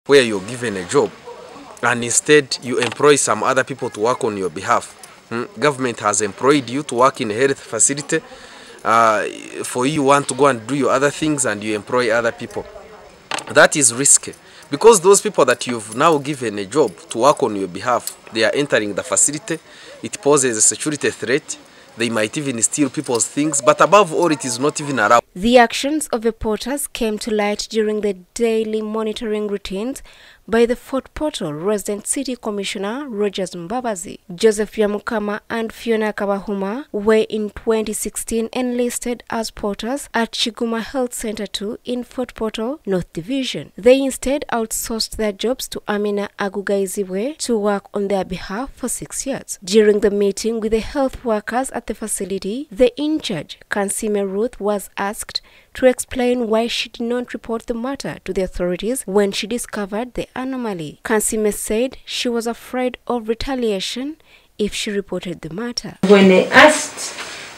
where you're given a job and instead you employ some other people to work on your behalf. Government has employed you to work in a health facility. For you want to go and do your other things and you employ other people. That is risky because those people that you've now given a job to work on your behalf, they are entering the facility. It poses a security threat. They might even steal people's things, but above all, it is not even allowed. The actions of the porters came to light during the daily monitoring routines by the Fort Portal Resident City Commissioner Rogers Mbabazi. Joseph Yamukama and Fiona Kabahuma were in 2016 enlisted as porters at Chiguma Health Center 2 in Fort Portal North Division. They instead outsourced their jobs to Amina Agugaiziwe to work on their behalf for 6 years. During the meeting with the health workers at the facility, the in-charge, Kansime Ruth, was asked to explain why she did not report the matter to the authorities when she discovered the anomaly. Kansime said she was afraid of retaliation if she reported the matter. When they asked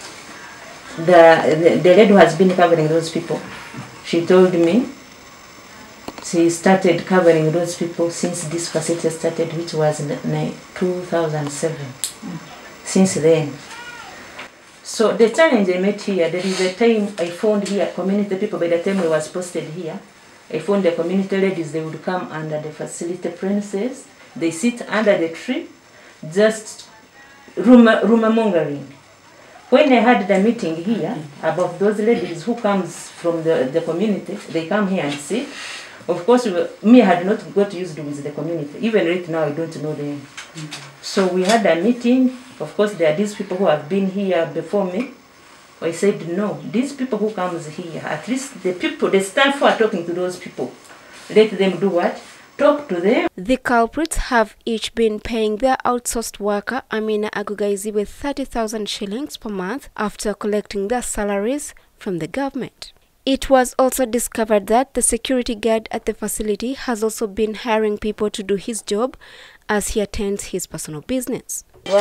the lady who has been covering those people, she told me she started covering those people since this facility started, which was in 2007. Since then. So the challenge I met here, there is a time I found here community people. By the time I was posted here, I found the community ladies, they would come under the facility premises. They sit under the tree, just rumor mongering. When I had the meeting here about those ladies who comes from the community, they come here and sit. Of course, me had not got used with the community. Even right now, I don't know them. So we had a meeting. Of course, there are these people who have been here before me. I said, no, these people who comes here, at least the people, the staff who are talking to those people, let them do what? Talk to them. The culprits have each been paying their outsourced worker Amina Agugaiziwe 30,000 shillings per month after collecting their salaries from the government. It was also discovered that the security guard at the facility has also been hiring people to do his job as he attends his personal business.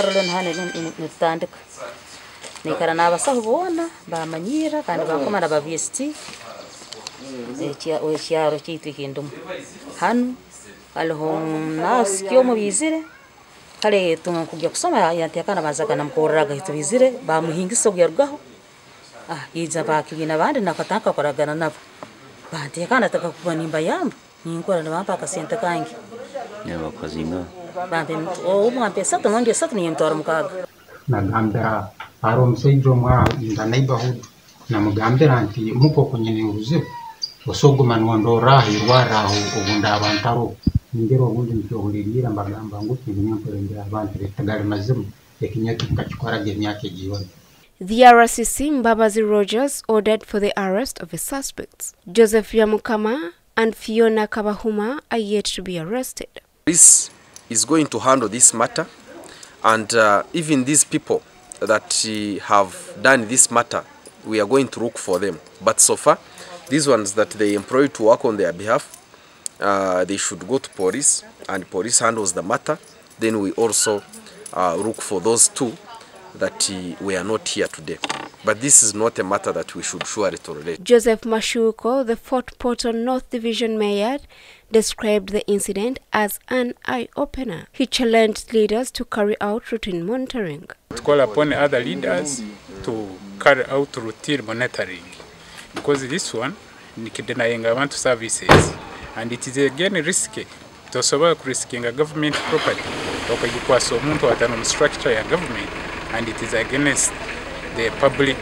Nagambira aromusaijo mwa in the neighborhood namugambira nti muko kunyene uruze osogoma nwandora hirwaraho obunda abantaro ngero obundi ntyohulirira mbagamba nguti nyamporengera abantu betagale mazimu ekinyetu kachikora gemyake jioni. The RCC Mbabazi Rogers ordered for the arrest of the suspects. Joseph Yamukama and Fiona Kabahuma are yet to be arrested. This is going to handle this matter, and even these people that have done this matter, we are going to look for them. But so far, these ones that they employ to work on their behalf, they should go to police, and police handles the matter. Then we also look for those two that we are not here today. But this is not a matter that we should surely tolerate. Joseph Mashuko, the Fort Portal North Division Mayor, described the incident as an eye-opener. He challenged leaders to carry out routine monitoring. To call upon other leaders to carry out routine monitoring, because this one is denying government services, and it is again risky to survive risking a government property. Because umuntu atano structure ya government, and it is against the public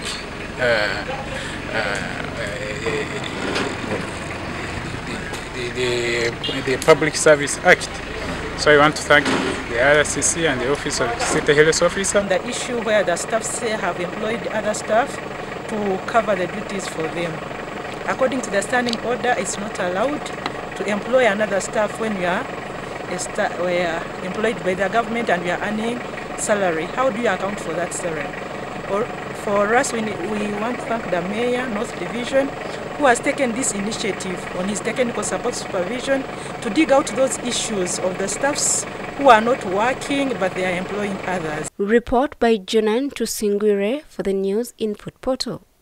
the Public Service Act. So I want to thank the RCC and the Office of City Health Officer. The issue where the staff have employed other staff to cover the duties for them. According to the standing order, it's not allowed to employ another staff when we are employed by the government and we are earning salary. How do you account for that salary? Or for us, we want to thank the Mayor, North Division, who has taken this initiative on his technical support supervision to dig out those issues of the staffs who are not working but they are employing others. Report by Jonan Tusingwire for the news in Fort Portal.